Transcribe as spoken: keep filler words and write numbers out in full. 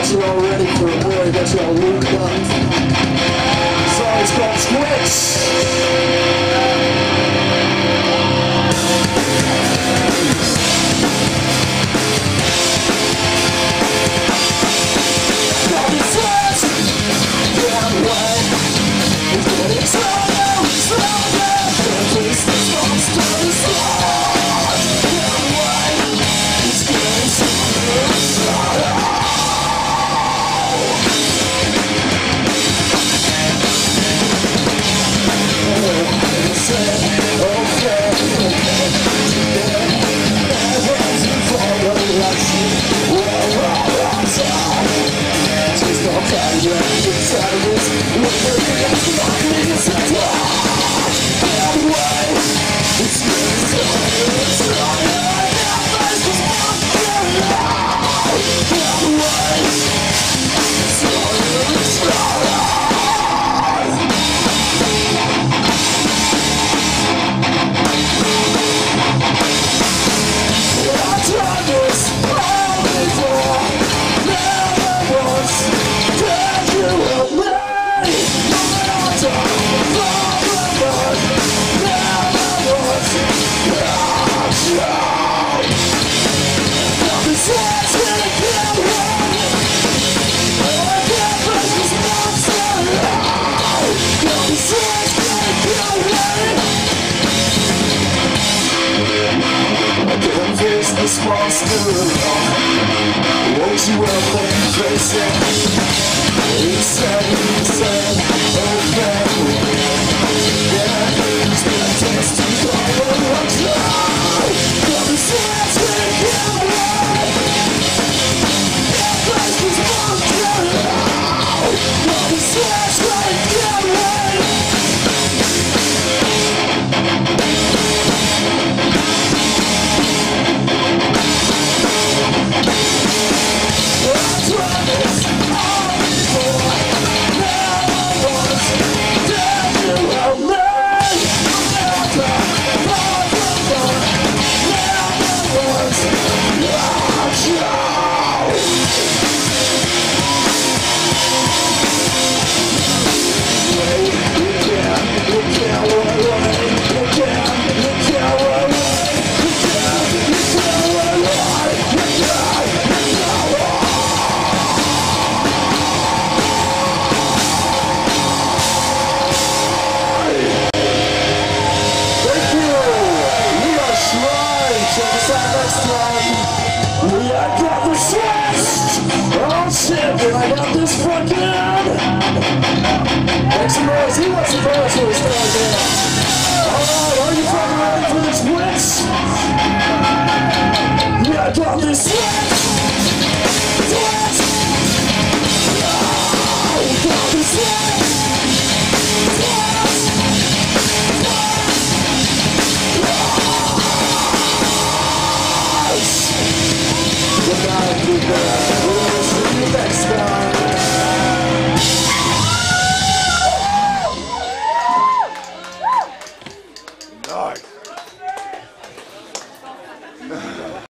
guys are all ready for a boy, got you all looped up. The song is called Squicks. This monster alone, won't you up and face it? He said, he said, okay, yeah, he's gonna taste you all on one try. Come and see us when it can run. That place was monster alone. Come and see us when it can run. I got this fucking. Make some noise. He wants some verses.